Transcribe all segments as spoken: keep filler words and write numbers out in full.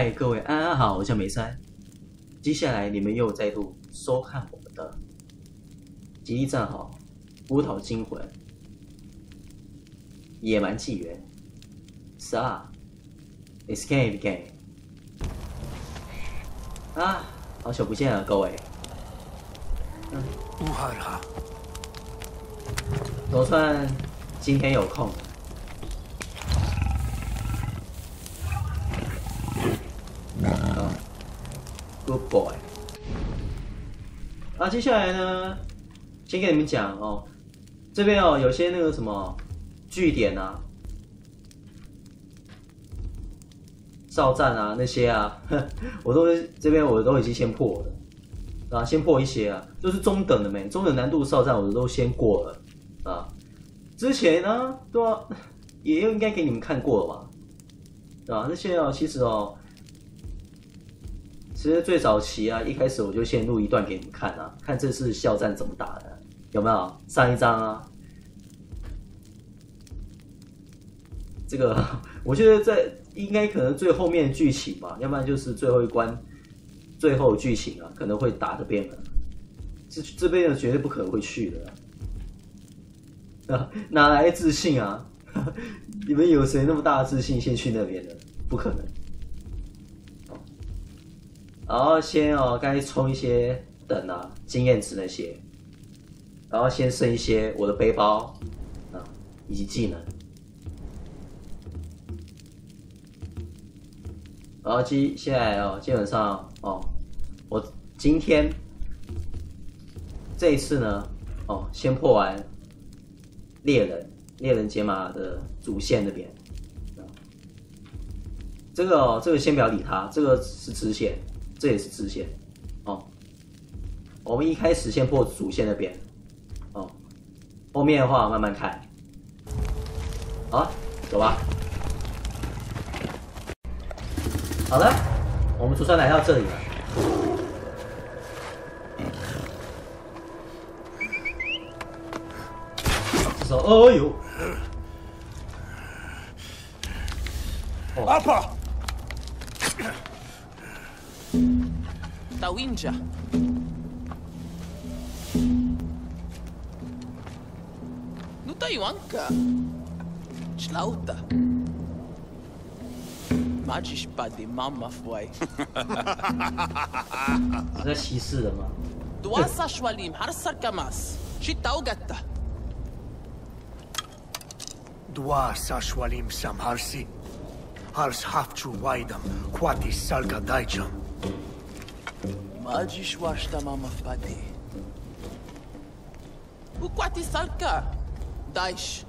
嗨，各位安安好，我叫梅山。接下来你们又再度收看我们的《极地战壕：孤岛惊魂》野蛮纪元十二 Escape Game 啊，好久不见了，各位。嗯，总算今天有空。 Good boy。啊，接下来呢，先跟你们讲哦，这边哦有些那个什么据点啊、哨站啊那些啊，我都这边我都已经先破了，啊，先破一些啊，就是中等的没，中等难度哨站我都先过了啊。之前呢，对吧、啊，也应该给你们看过了吧，对吧、啊？那些哦，其实哦。 其实最早期啊，一开始我就先录一段给你们看啊，看这次校战怎么打的，有没有？上一章啊，这个我觉得在应该可能最后面的剧情吧，要不然就是最后一关最后剧情啊，可能会打这边了，这这边的绝对不可能会去的，啊，哪来的自信啊？你们有谁那么大的自信先去那边的？不可能。 然后先哦，该充一些等啊经验值那些，然后先升一些我的背包啊以及技能，然后基现在哦基本上哦，我今天这一次呢哦先破完猎人猎人解码的主线那边，这个哦这个先不要理它，这个是支线。 这也是支线，哦。我们一开始先破主线那边，哦。后面的话慢慢看。好，走吧。好了，我们总算来到这里了。这时候，哦呦！ 阿爸。 Tawinja. No tayo anka. Chlauta. Magisch pa de mama foi. 你在歧视人吗？ Duasa shwalim harsar kamas. Shitau gatta. Duasa shwalim sam harsi. Hars hafchu waidam. Quati salka daijam. Magisch washta mama fpadi. Uquati salka. Daish.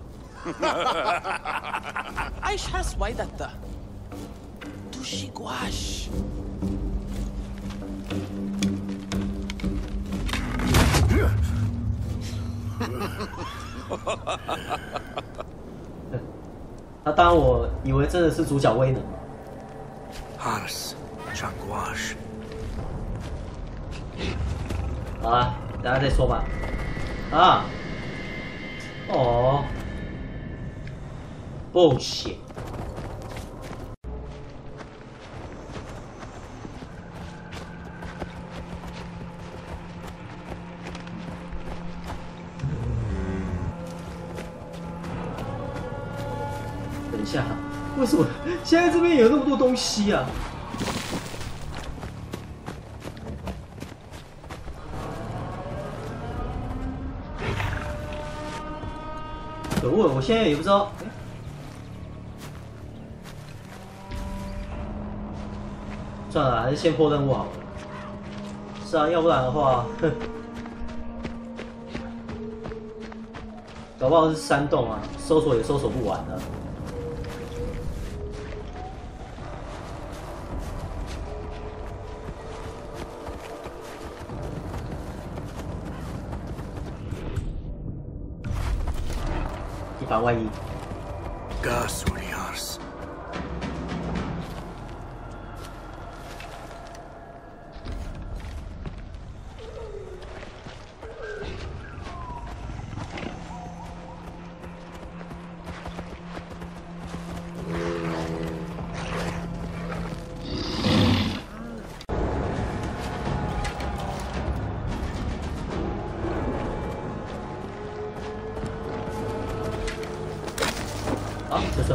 Aish hars waidata. Tushi gwash. 他当我以为真的是主角威能。 Hars changwash. 好啊，等下再说吧。啊，哦，不行。等一下，为什么现在这边有那么多东西啊？ 可恶！我现在也不知道，欸、算了，还是先破任务好了。是啊，要不然的话，哼，搞不好是山洞啊，搜索也搜索不完的。以防万一。 Gasuriars.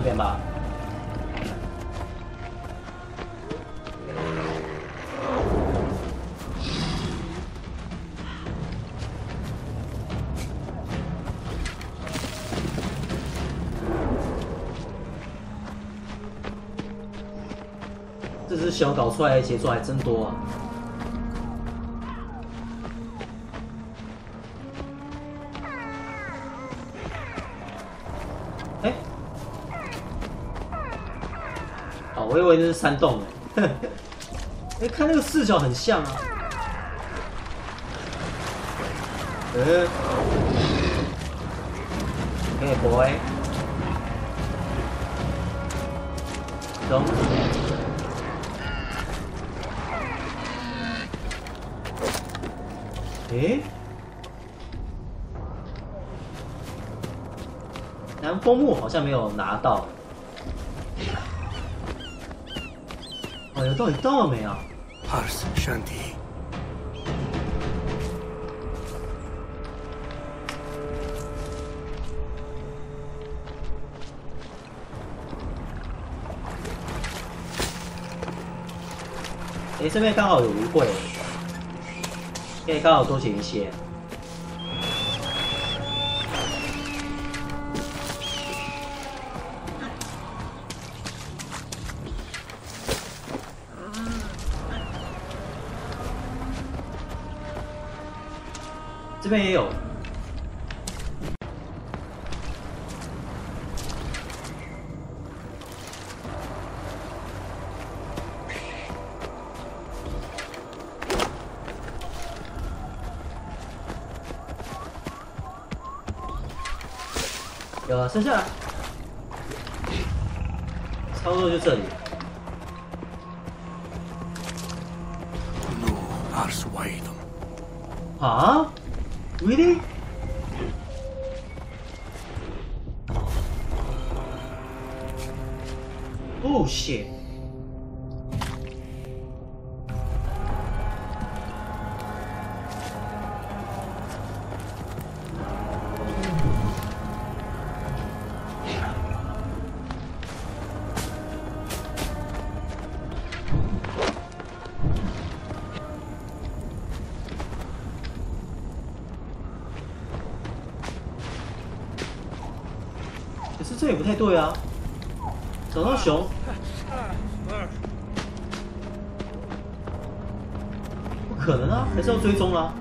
边吧。这只熊搞出来的杰作还真多啊！哎、欸，哦，我以为那是山洞哎。哎、欸，看那个视角很像啊。嗯 ，OK boy， 懂。诶，南风木好像没有拿到。哦，有到底到了没啊 Hars Shanti. 诶，这边刚好有芦荟。可以刚好多捡一些。这边也有。有了，剩下差不多就这里。 No, Ars Waidam. 啊 ？Really? Oh shit! 可是这也不太对啊！找到熊，不可能啊，还是要追踪啊！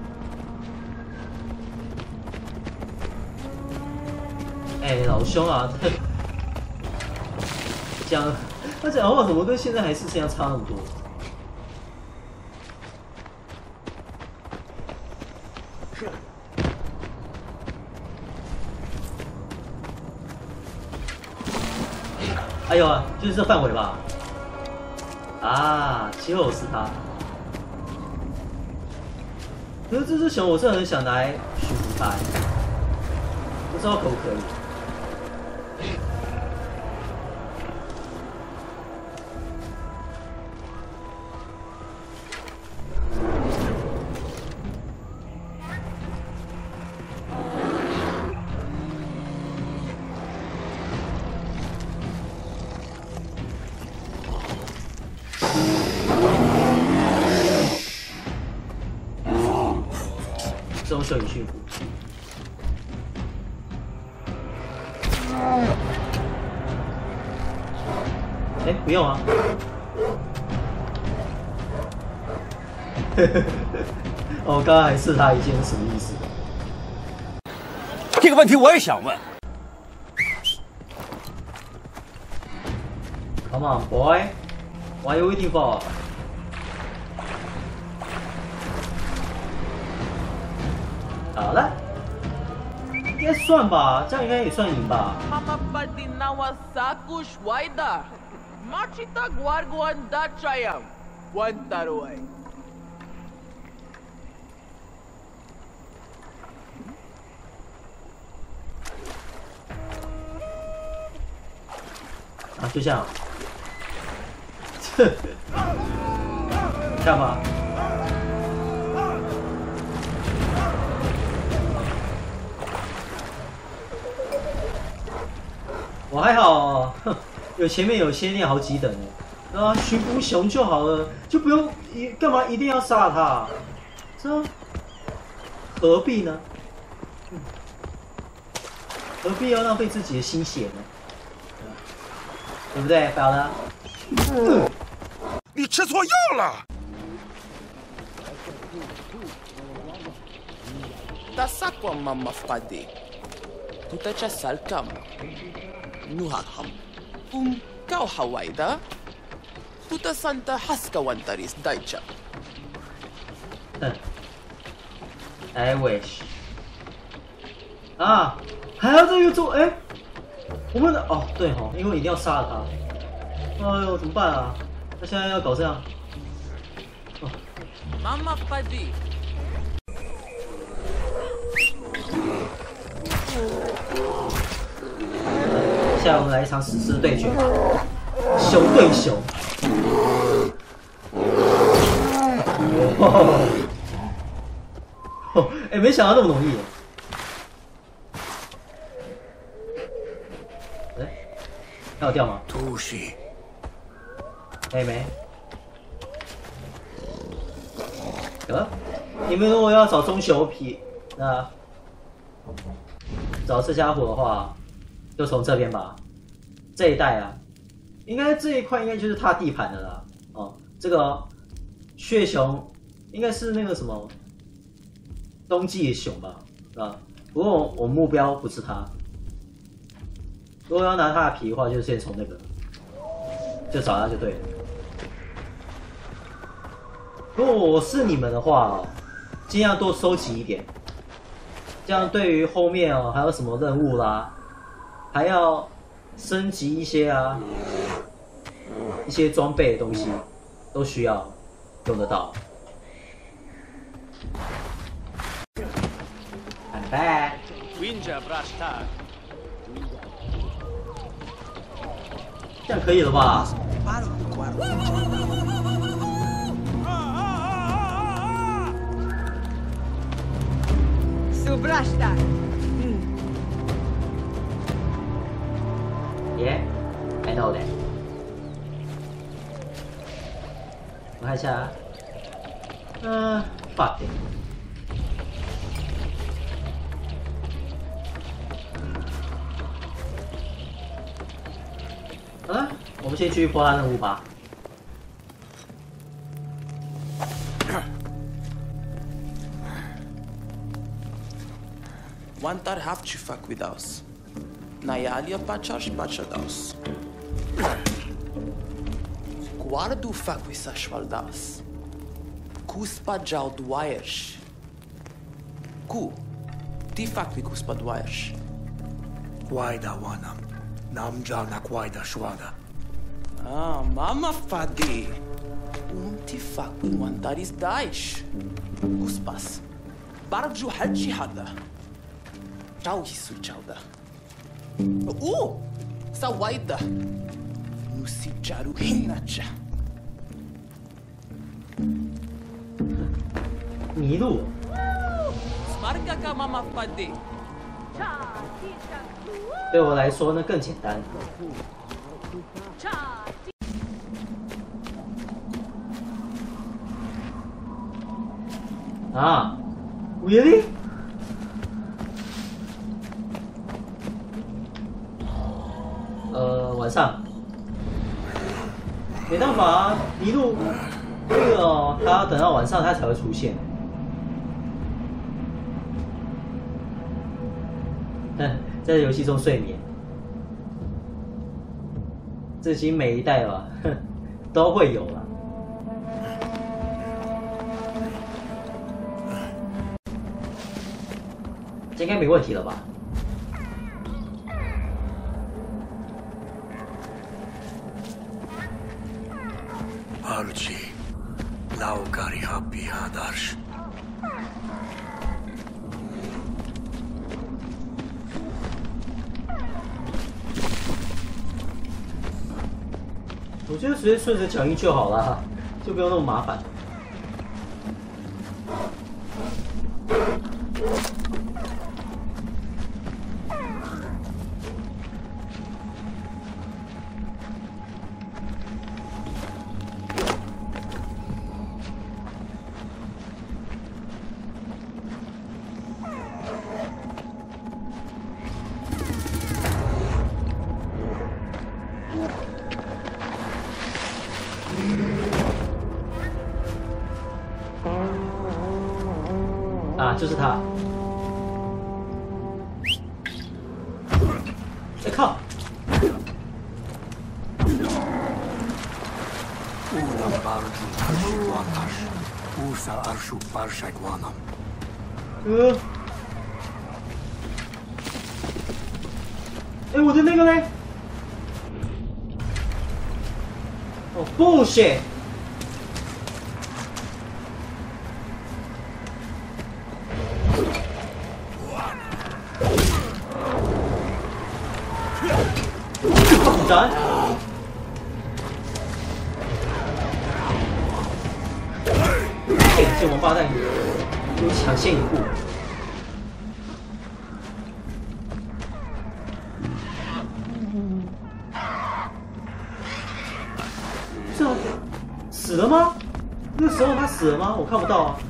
哎、欸，老兄啊，讲他讲话怎么跟现在还是这样差那么多？哎呦啊，就是这范围吧？啊，其后是他。可是这只熊我是很想拿来驯服它，不知道可不可以。这种摄影驯服。哎、欸，不用啊。哦，刚刚还刺他一剑是什么意思？ 这个问题我也想问。 Come on, boy. What are you waiting for? 好了，应该算吧，这样应该也算赢吧。 Mama Patinawa Sakush Waida. Machita Guarguan Dachayam. One Taruay. 啊，就这样。这干嘛？我还好， 有前面有先练好几等哎，啊，巡捕熊就好了，就不用一干嘛一定要杀他？这何必呢？嗯、何必要浪费自己的心血呢？对不对，表的？嗯、 你吃错药了。 Tasakwa mama fade. Tu tacha salkam. Nuhakam. Um kau hawaida. Tu ta santa haska wantaris daicha. 嗯 ，I wish。啊，还要这个做哎，我们的哦对哦，因为一定要杀了他。哎呦，怎么办啊？他现在要搞这样。哦 Mama fade. 接下来我们来一场史诗对决，熊对熊。哦，哎，没想到那么容易。哎，还有掉吗？ 突袭。 没没。有。你们如果要找中朽皮，那找这家伙的话。 就从这边吧，这一带啊，应该这一块应该就是他地盘的啦。哦，这个血熊应该是那个什么冬季的熊吧，啊，不过我我目标不是他。如果要拿他的皮的话，就先从那个，就找他就对了。如果我是你们的话，尽量多收集一点，这样对于后面哦还有什么任务啦。 还要升级一些啊，一些装备的东西都需要用得到。I'm back。这样可以了吧？ Subrashta. Yeah, I know that. 我看一下，嗯、呃、，fuck it。好了，我们先去破他任务吧。 Wantar have to fuck with us. Nayalia pachash pachadas. Guardu fuck with sashvaldas. Kuspa jau duayesh. Ku. Ti fuck with kuspa duayesh. Quaida wanam. Nam jau na quaida shwada. Ah, mama fadi. Um ti fuck with wantaris daish. Kuspas. Barju haji hada. Ciao hisu chauda. Oh! Sa waida. Musi charu hinacha. 迷路。 Smarga ka mama pade. 对我来说呢更简单。啊 ，Really？ 呃，晚上没办法啊，迷路那个哦，他要等到晚上他才会出现。哼，在游戏中睡眠，这其实每一代吧，哼，都会有啦。这应该没问题了吧？ Archie, Laukari happy hadarsh. 我觉得直接顺着脚印就好了，就不用那么麻烦。 啊，就是他。哎靠！ Uudam barju tarsuatas. Uusa arsu parsaiguanam. 呃，哎，我的那个嘞？哦 ，bullshit！ 斩！哎，这王八蛋给我抢先一步！这死了吗？那时候他死了吗？我看不到啊。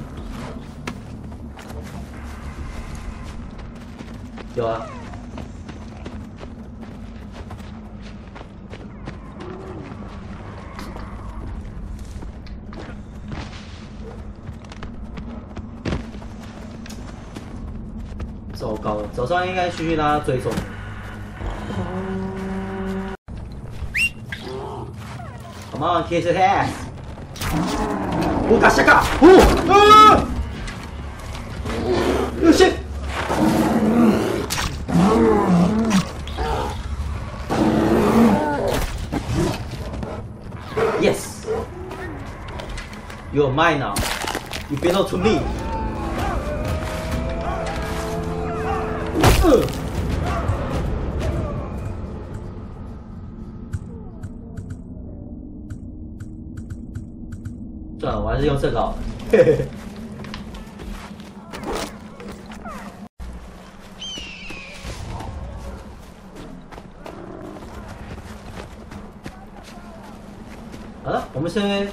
有啊。 糟糕了，早上应该继续让他追踪。Come on, kiss his ass！ 我嘎下嘎！哦啊！有些。Yes. You're mine now. You belong to me. 呃，算了，我还是用这个好了。嘿嘿。好了，我们先。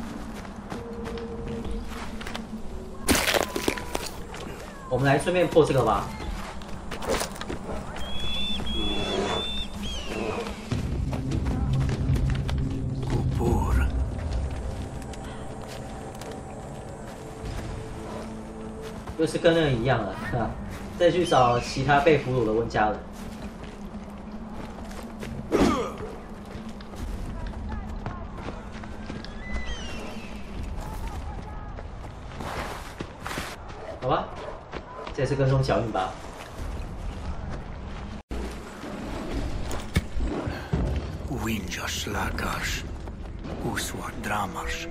我们来顺便破这个吧。 又是跟那个一样了，啊！再去找其他被俘虏的温家人。好吧，这次跟踪脚印吧。 Winjas lagas, usua dramas.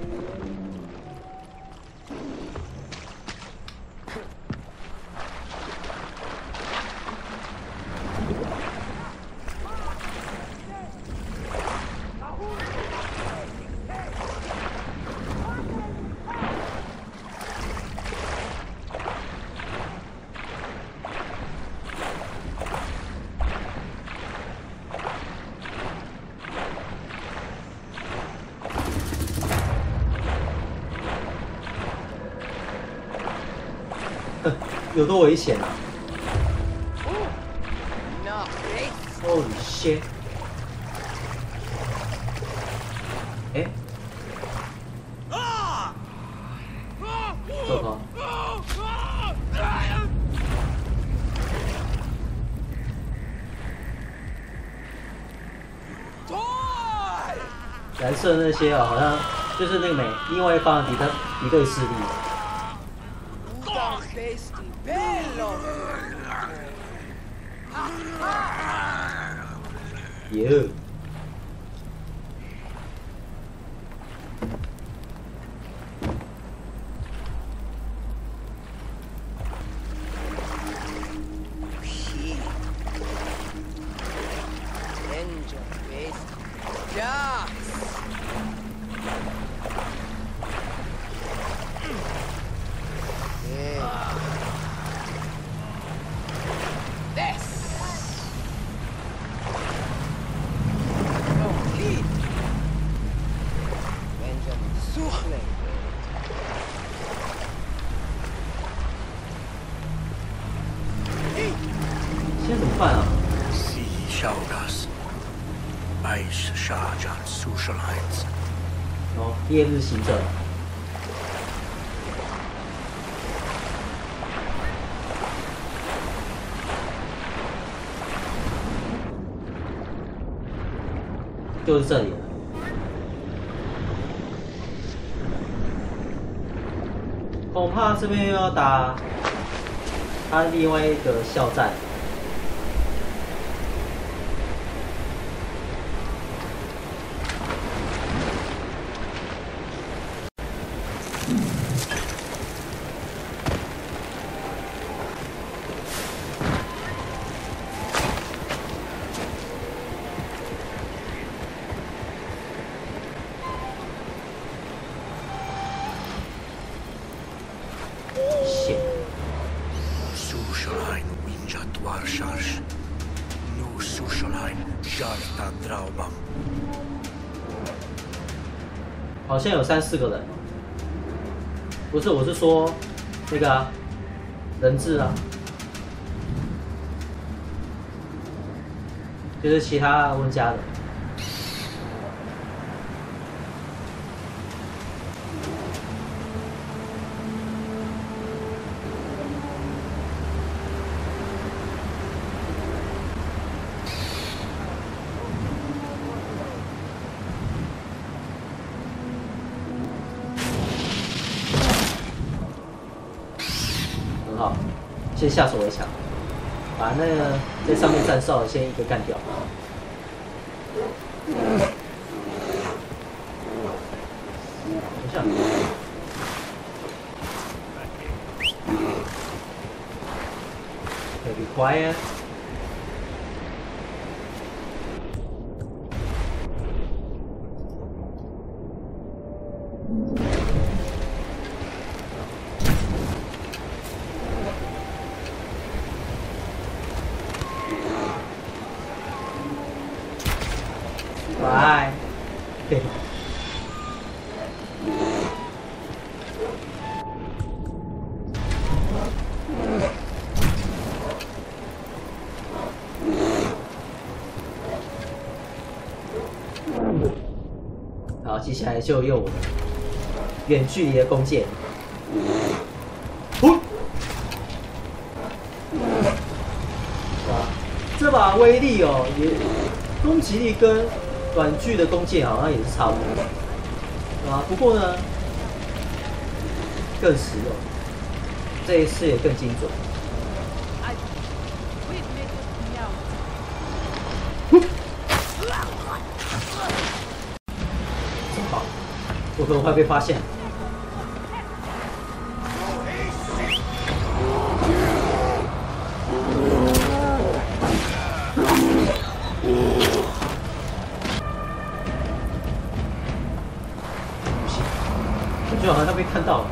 有多危险啊 ！Holy shit！ 哎，糟糕！蓝色那些啊，好像就是那个美另外一方的敌对敌对势力。 耶！现在怎么办啊 Si shaugas. Ais shajan socialites. 哦，夜日行者。 就是这里了。恐怕这边又要打他另外一个校战。 Susolain winjat warsharsh. Nu susolain jarta draubam. 好像有三四个人，不是，我是说那个啊，人质啊，就是其他温家的。很好，先下手为强，把那个在上面站哨的先一个干掉。等一下 ，Okay, be quiet. 拜。嘿。好，接下来就用我的远距离的弓箭。哦。哇，这把威力哦，也攻击力跟短距的弓箭好像也是差不多，啊，不过呢，更实用，这一次也更精准。真好，我可能会被发现。就好像被看到了。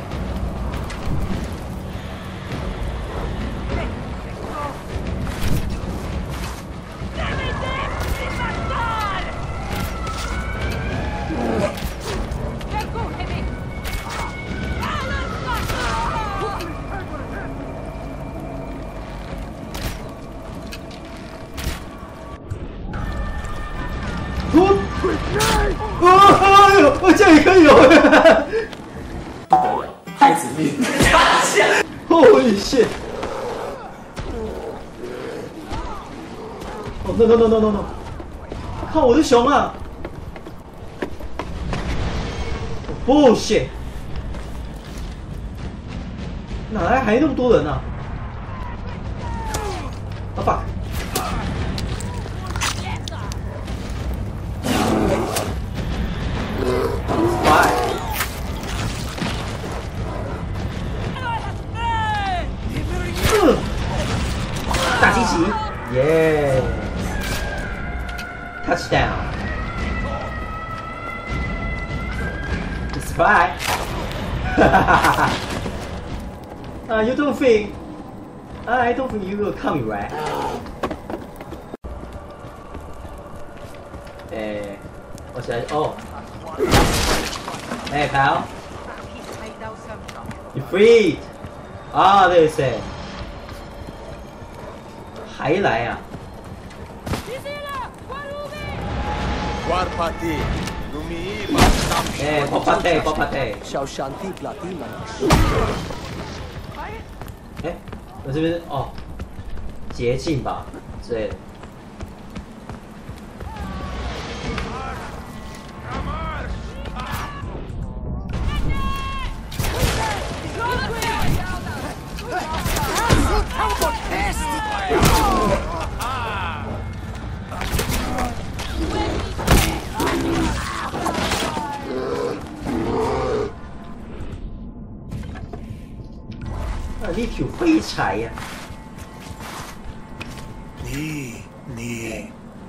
哦，哎呦，我这样也可以哦。 太子命， Holy shit！ 哦 no no no no no no！ 看我的熊啊 ！Bullshit！ 哪来还那么多人啊？啊 fuck！ Why？大惊喜，耶 ！Touchdown！ Spy！ 哈哈哈哈！啊 ，You don't think? I don't think you will come, right? 哎，我想哦，哎，pal，you freed？ 啊，对噻。还来啊！哎，波帕特，波帕特。哎，我这边哦，捷径吧之类的。 挥柴呀、啊！ 你你。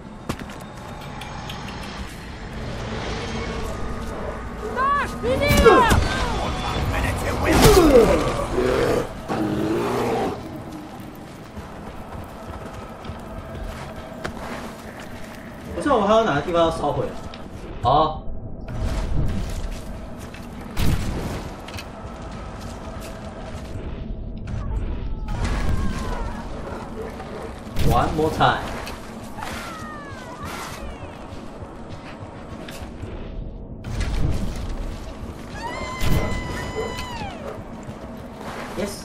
不知道我还有哪个地方要烧毁？哦。One more time. Yes.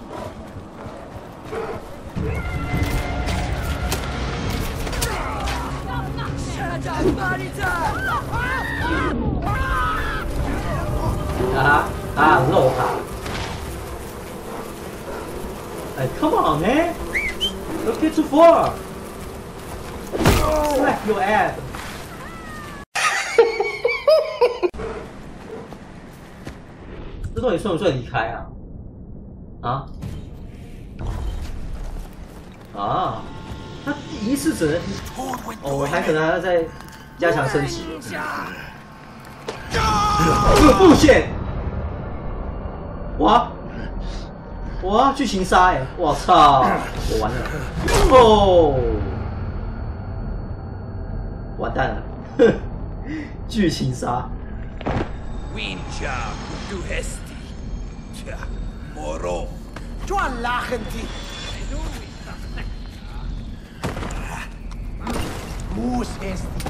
啊啊，漏他！哎 ，Come on, man! Don't get too far. Slap your ass. 这到底算不算离开啊？啊？啊？他一次只能……哦，我还可能还要再加强升级。这个副线，哇哇，剧情杀哎！我操，我完了！哦，完蛋了！哼，剧情杀。 Wincha kudu hesti. Tja, moro. Juan lachenti. Mus hesti.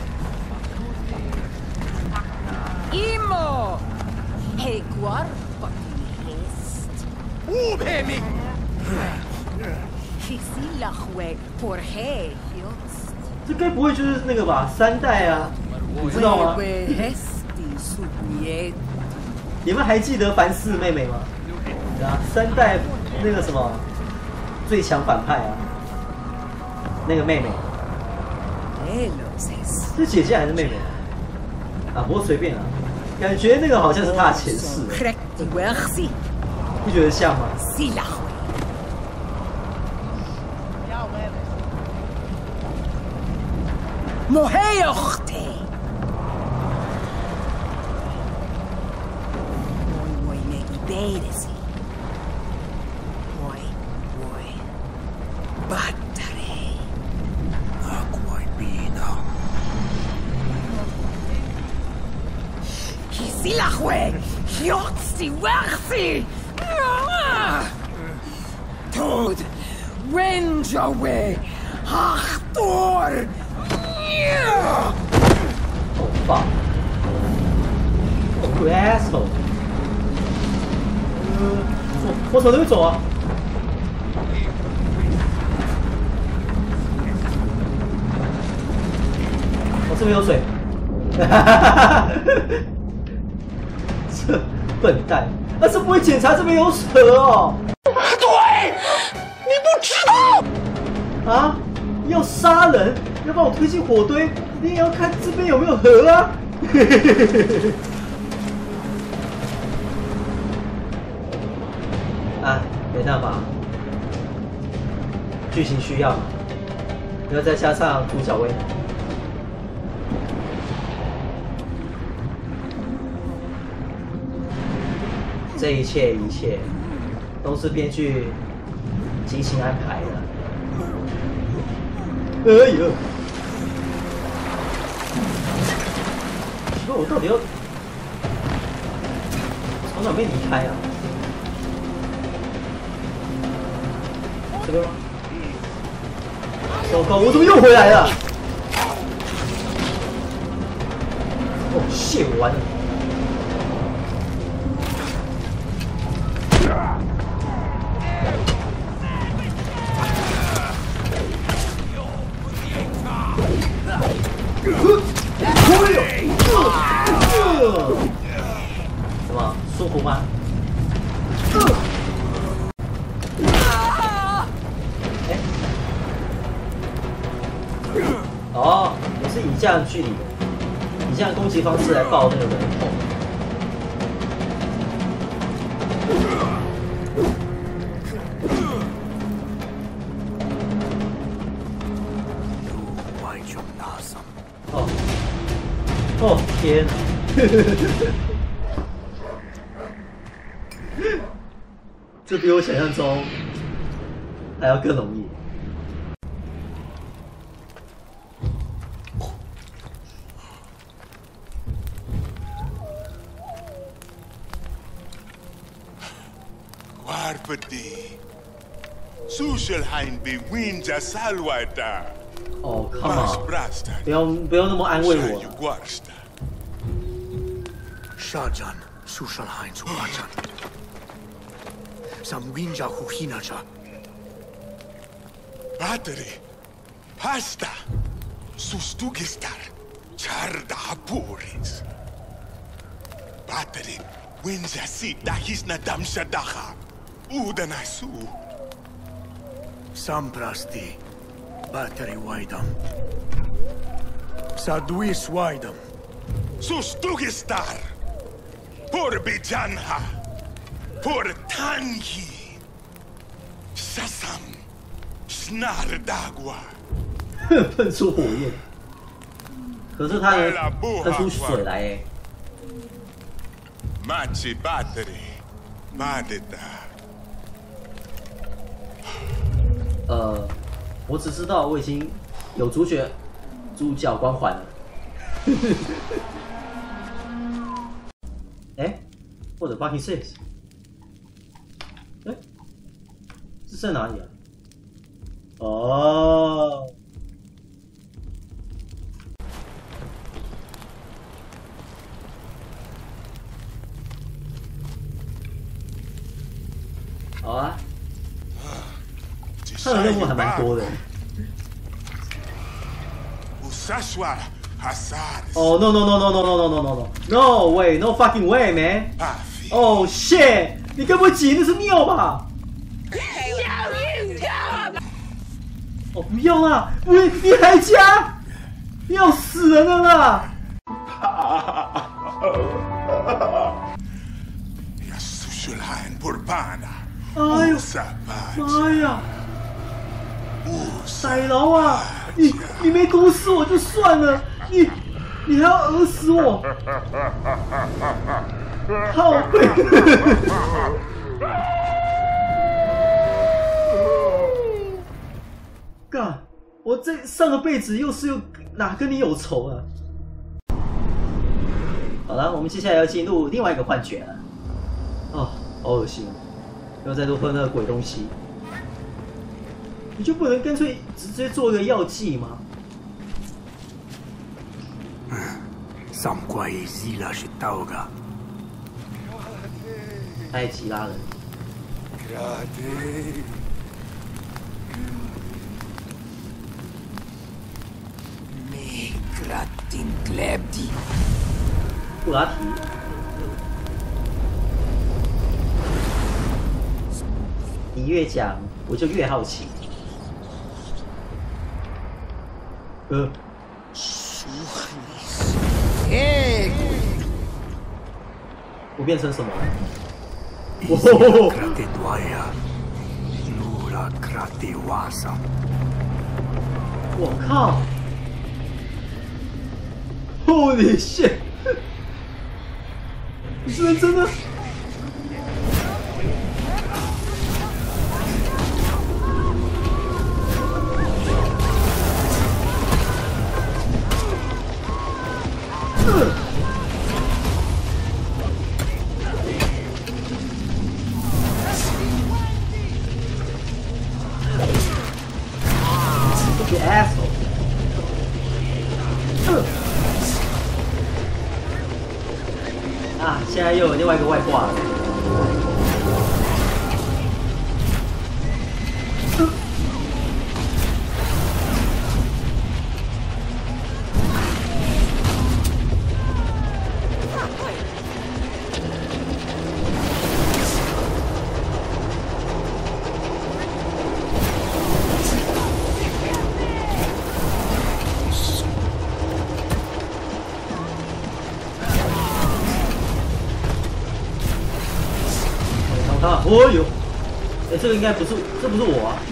Imo! He guarda est. Ubhemi. Hisilahwe por he yost. 这该不会就是那个吧？三代啊，你知道吗？ 你们还记得凡四妹妹吗？啊，三代那个什么最强反派啊，那个妹妹，是姐姐还是妹妹啊？不过随便啊，感觉那个好像是他的前世，不觉得像吗？ Beresi. Voi, voi. Battere. Aquai pina. Hisilahwe. Hiotsi wersi. Tod. Renjawe. Achtor. Oh fuck. Oh asshole. 我从这边走啊！我这边有水，这笨蛋，他是不会检查这边有水哦。 对，你不知道啊！要杀人，要把我推进火堆，你也要看这边有没有河啊！哎，没办法，剧情需要嘛，然后再加上主角威能，这一切一切都是编剧精心安排的。哎呦，奇怪，我到底要从哪边离开啊？ 这边吗？糟糕，我怎么又回来了？哦，谢，我完了。什么？舒服吗？ 哦，我是以这样距离，以这样攻击方式来爆那个人头。 哦天！这比我想象中还要更容易。 Warpati. Sushilhain be winja salwata. 哦 ，come on！ 不要不要那么安慰我。 Shajan, Sushalhain Suwajan. Sam winja huhinacha. Battery. Pasta. Sustugistar. Charda hapuris. Battery. Winja sita hisna damshadaha. Udanasu. Samprasti. Battery Waidam. Saduis Waidam. Sustugistar. Por Bijanha. Por Tangi. Sasam. Snar Dagwa. 喷出火焰，可是它能喷出水来哎。 Machi battery. Madita. 呃，我只知道我已经有主角主角光环了。哎，或者 fucking six， 哎，这在哪里啊？哦，好啊。他的任务还蛮多的。哦、oh, no no no no no no no no no no no way no fucking way man！ 哦、oh, shit！ 你该不会挤那是尿吧？哦不要啦！喂，你还加？你要死人了啦！哎呦，妈呀！歹劳啊！你你没毒死我就算了，你你还要讹死我！靠背！干！我这上个辈子又是又哪跟你有仇啊？好了，我们接下来要进入另外一个幻觉了。哦，好恶心！又再度喝那个鬼东西。你就不能干脆直接做一个药剂吗？ 嗯，三怪希拉是刀噶。 埃及拉人。 Me gratin glebdi。 布拉提。你越讲，我就越好奇。呃，我变成什么了？我靠 ！Holy shit！ 你是认真的？You asshole！ 啊，现在又有另外一个外挂了。啊！哦呦，哎，这个应该不是，这不是我啊。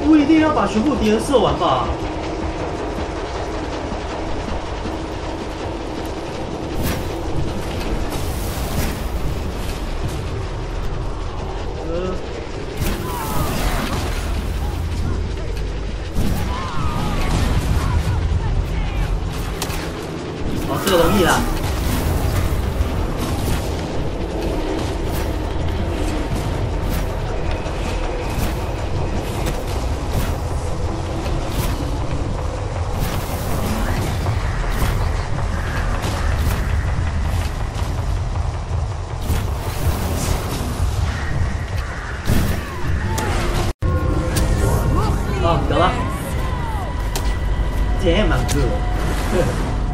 不一定要把全部敌人射完吧？呃，哦，这个容易啦。哦，有了。Damn, I'm good.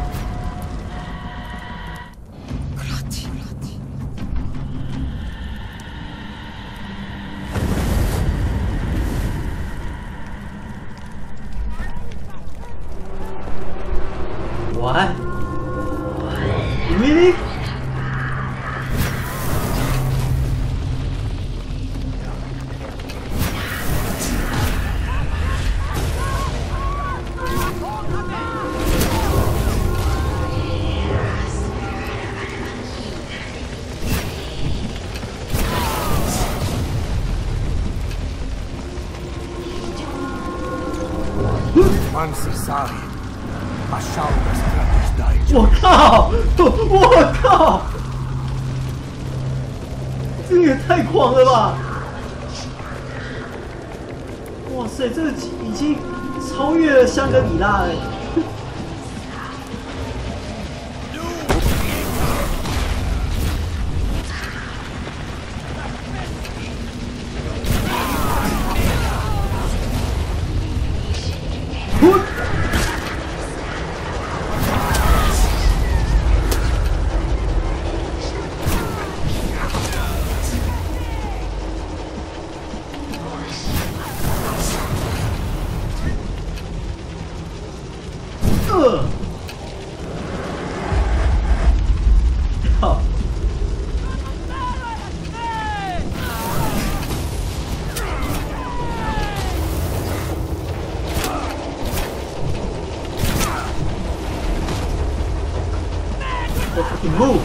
，What? Really? 我靠！我靠！这个也太狂了吧！哇塞，这个已经超越了香格里拉哎！呃，靠！我 fucking move！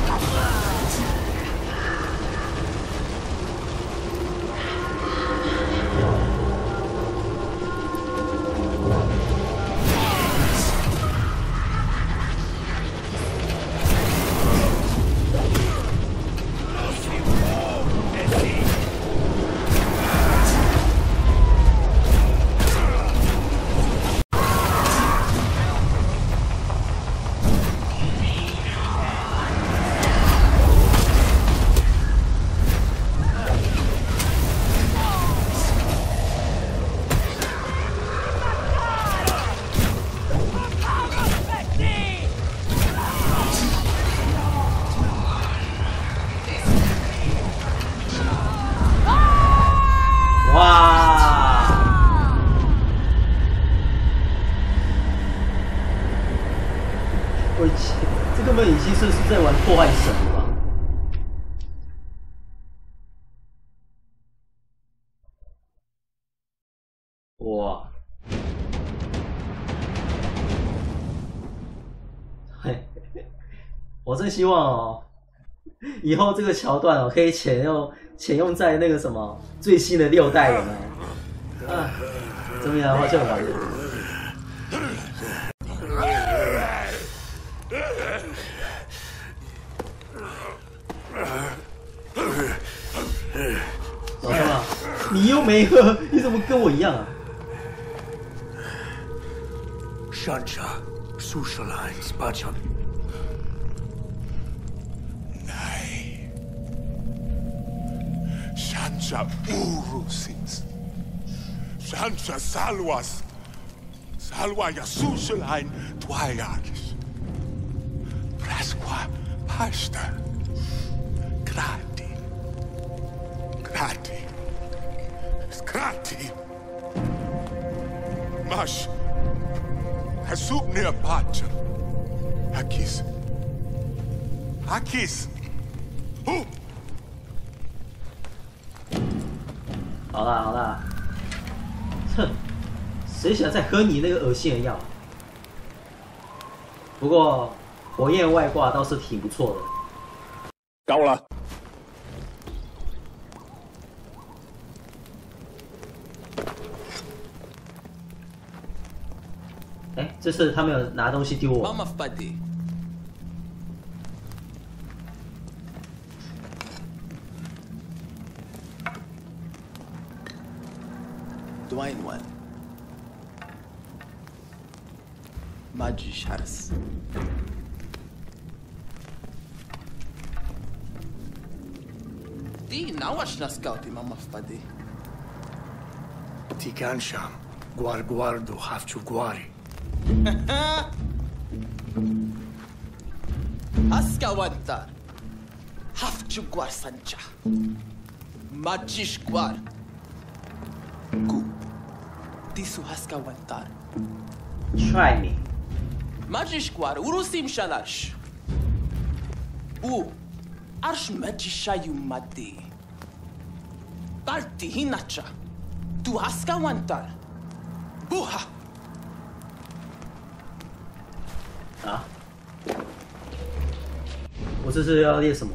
哇！我这根本已经算是在玩破坏神了吧？哇！嘿，我真希望哦，以后这个桥段哦，可以潜用潜用在那个什么最新的六代有没有？啊，怎么样？好像玩的。老兄啊，你又没喝，你怎么跟我一样啊？ Shansha, Sushalai, Spachan. Nej. Shansha Urusins. Shansha Salwas. Salwa Yasushalai Twayakis. Prasqua Pasta. Krati. Krati. Krati. Mash. Hasub near Pacha. Hakis. Hakis. Who? 好啦好啦，哼， 谁想再喝你那个恶心的药？不过火焰外挂倒是挺不错的。 够了。 哎，这次他们有拿东西丢我。 Mama Fadi. Dwayne one. Maji Sharas. Di nawash na scouti Mama Fadi. Tikansham, Guarguardo Hafchu Guari. Aska wantar. Hafchu guar sancha. Majish guar. Gu. Disu haska wantar. Try me. Majish guar urusim shalash. U. Arsh majishayu mati. Parti hinacha. Tu haska wantar. Buha. 啊！我这是要练什么？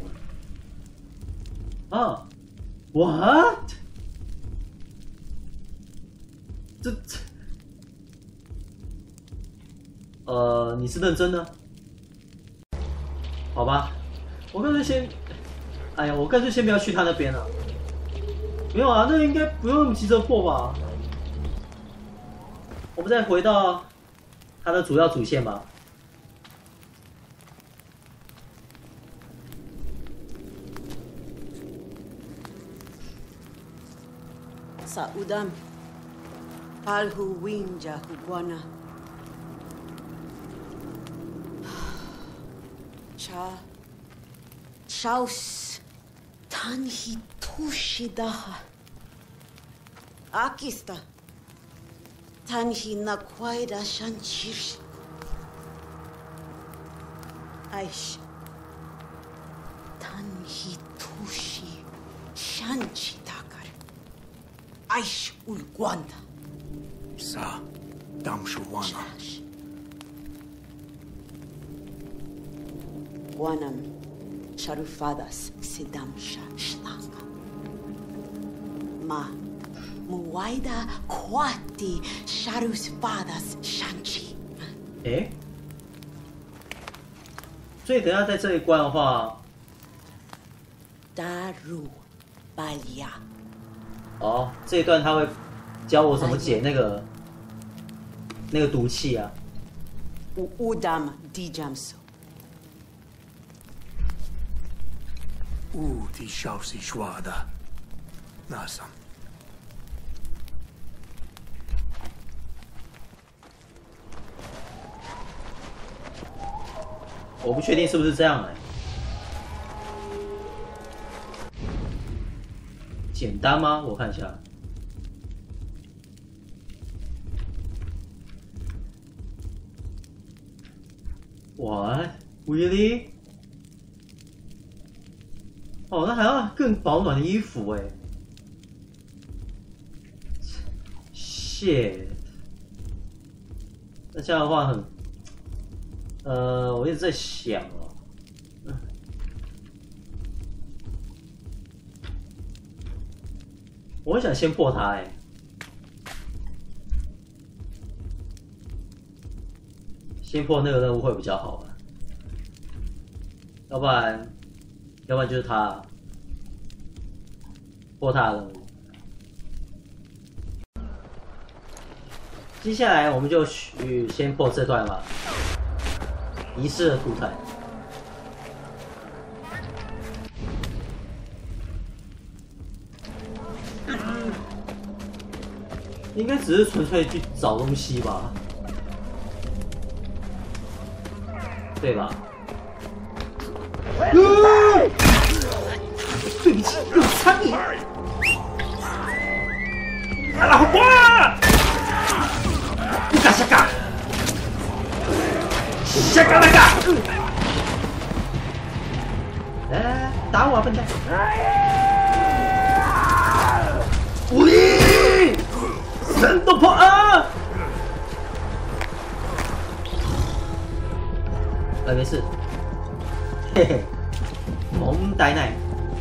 啊 ？What？ 这这……呃，你是认真的？好吧，我干脆先……哎呀，我干脆先不要去他那边了。没有啊，那应该不用急着破吧？我们再回到他的主要主线吧。 Sa udam, palhu winja hugwana. Cha, chaus, tanhi tushidaha. Akista, tanhi nakwaida shanchir. Aish, tanhi tushi shanchi. Aish ulguanda. Sa, damshuwana. Guanam, sharufadas, sedamsha, shlanga. Ma, muwaida, kwati, sharusfadas, shanchi. 哎，所以等一下在这一关的话 ，Daru, balya. 哦，这一段他会教我怎么解那个那个毒气啊。 Udam dijamso. U ti shausi shwada. Nasam. 我不确定是不是这样的、欸。 简单吗？我看一下。What? Really? 哦，那还要更保暖的衣服哎。Shit。那这样的话很……呃，我一直在想哦。 我想先破它哎，先破那个任务会比较好吧？要不然，要不然就是它破它的任务。接下来我们就去先破这段吧，仪式的图腾。 应该只是纯粹去找东西吧，对吧？对不起，有苍蝇！啊，老瓜！乌嘎下嘎，下嘎那嘎！来来来，打我啊，笨蛋！无力！神都破啊！ 呃，没事，嘿嘿，蒙呆奶。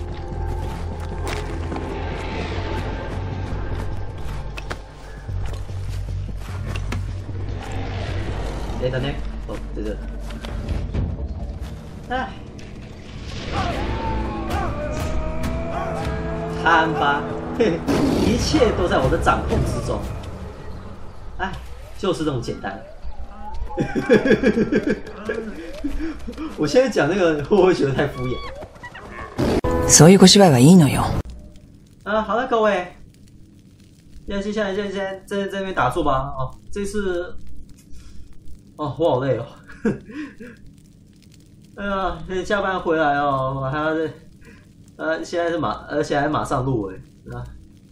哎，等等，哦，在这。哎，看吧，嘿，一切都在我的掌控之中。哎，就是这么简单。我现在讲那个会不会觉得太敷衍？ そういう小芝居はいいのよ。 啊，好了，各位，那接下来就先在这边打住吧。哦，这次，哦，我好累哦。哎呀，加班回来哦，还要在，呃，现在是马，而且还马上录哎，啊，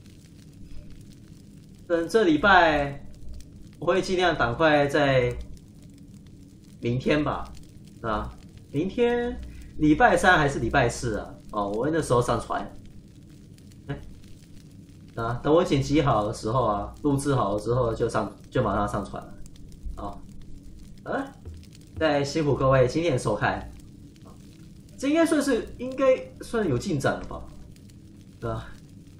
等这礼拜我会尽量赶快在明天吧，啊，明天礼拜三还是礼拜四啊？哦，我会那时候上传。哎，啊，等我剪辑好的时候啊，录制好了之后就上，就马上上传了。哦，啊，再辛苦各位今天的收看。这应该算是应该算有进展了吧，对吧？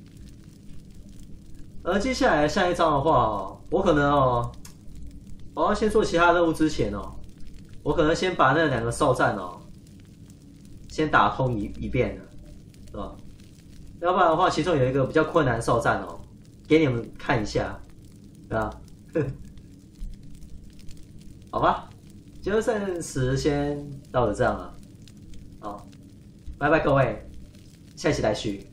而接下来下一章的话、哦，我可能哦，我要先做其他任务之前哦，我可能先把那两个哨站哦，先打通一一遍了，对吧？要不然的话，其中有一个比较困难的哨站哦，给你们看一下，对吧？好吧，就暂时先到了这样了。好，拜拜各位，下期再续。